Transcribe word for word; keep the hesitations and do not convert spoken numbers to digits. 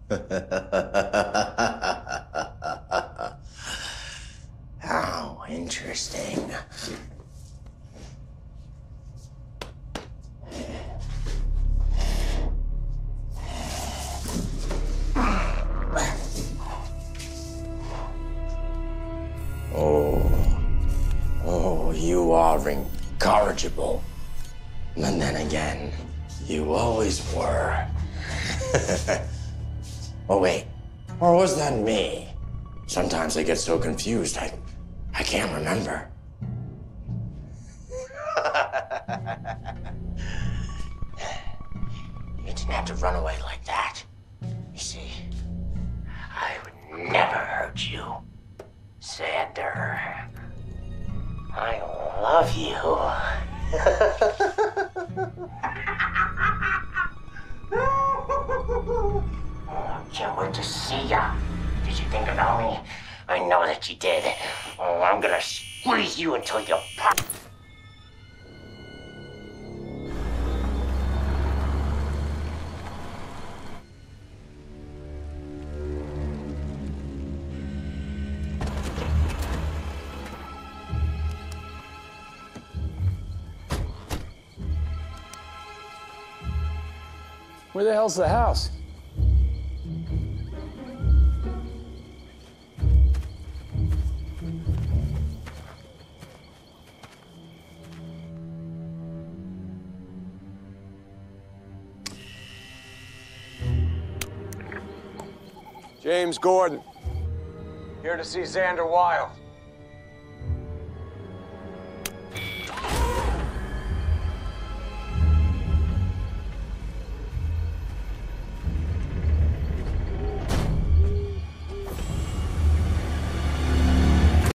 How interesting. Oh, oh, you are incorrigible. And then again, you always were. Oh, wait. Or was that me? Sometimes I get so confused, I, I can't remember. You didn't have to run away like that. You see, I would never hurt you, Xander. I love you. Oh, can't wait to see ya. Did you think about me? I know that you did. Oh, I'm gonna squeeze you until you pop. Where the hell's the house? James Gordon. Here to see Xander Wild.